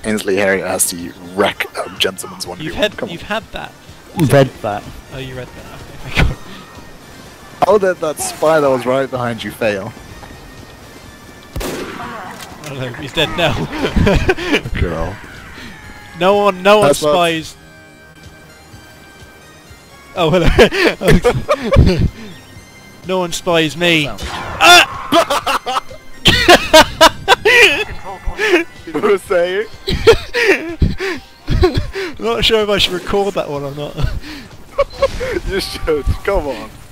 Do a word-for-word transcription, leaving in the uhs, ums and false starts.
Ainsley Harriet has to wreck a gentleman's one v one. You've had, Come you've on. had that. Read that. Oh, you read that. Okay, thank God. How did that spy that was right behind you fail? I don't know. He's dead now. Girl. No one, no one That's what- spies. Oh, hello. No one spies me. Ah! You were saying? I'm not sure if I should record that one or not. You should. Come on.